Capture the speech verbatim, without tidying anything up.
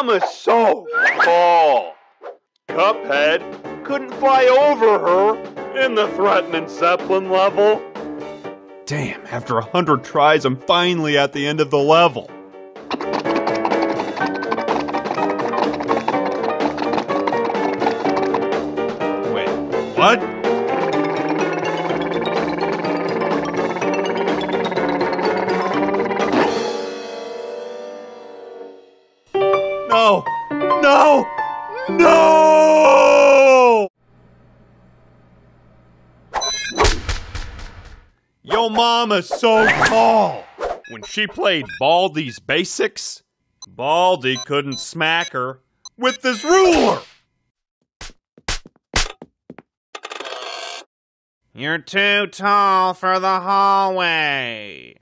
mama's so tall. Cuphead couldn't fly over her in the threatening Zeppelin level. Damn, after a hundred tries, I'm finally at the end of the level. Wait, what? No! No! No! Yo mama's so tall. When she played Baldi's Basics, Baldi couldn't smack her with this ruler. You're too tall for the hallway.